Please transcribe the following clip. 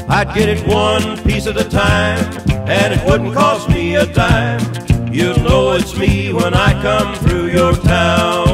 I'd get it one piece at a time, and it wouldn't cost me a dime. You'll know it's me when I come through your town.